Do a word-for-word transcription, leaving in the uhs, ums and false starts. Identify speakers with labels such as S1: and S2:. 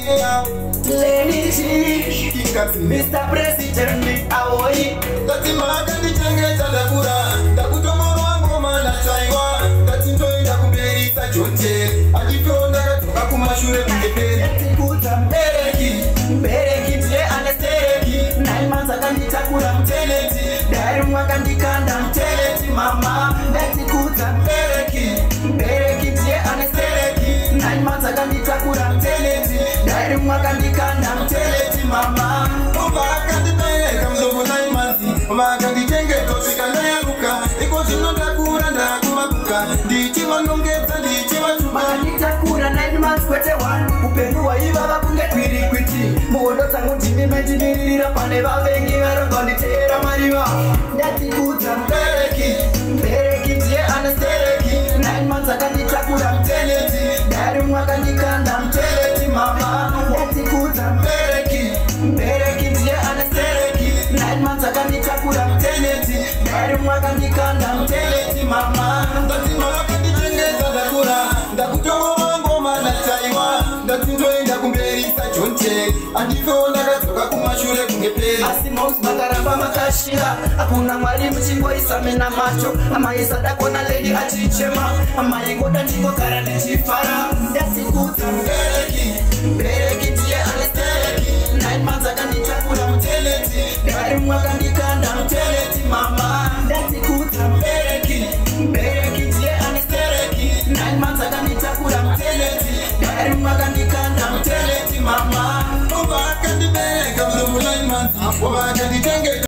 S1: Lady Kaks, Mister President, awoi.
S2: Dati magandi chenge chandakura, dakutomorwa ngoma na chaiwa. Dati ntoi ndakumberisa chonje, achifyonda katoka kumashure kungeperi.
S1: Yatikuta mbereki, mbereki ndiye anestereki. Nine months akanditakura mteleti, dari mwakandikanda mteleti mama. Yatikuta mbereki, mbereki ndiye anestereki. Nine months akanditakura mteleti, dari mwakandikanda mteleti mama.
S2: Akandipeleka mdogo nine months, mama akanditenge tosika nayaruka. Iko zino ndakura ndakumakuka, ndichi vanongeza ndichi vachuma.
S1: Akanitakura nine months kwete one, upenyu waiva vakunge kwiri kwiti. Muhondo dzangu ndimimejimirira pane vavengi varongonditeera mariva. Yatikuta mbereki, mbereki ndiye anestereki. Nine months akanditakura mteleti, dari mwakandikanda mteleti mama. Yatikuta mbereki, mbereki ndiye anestereki. Nine months akanditakura mteleti, dari mwakandikanda mteleti mama.
S2: Dati maganditengeza ndakura, ndakutomorwa ngoma na chaiwa. Dati ntoi ndakumberisa chonje, achifyonda katoka kumashure kungeperi.
S1: Asi mouse makaramba makashira, hakuna mwali mchingoisa mena macho. Amaisa dakona lady achichema, amaingoda ndingogara ndichifara. Yatikuta mbereki, mbereki ndiye anestereki. Nine months akanditakura mteleti, dari mwaka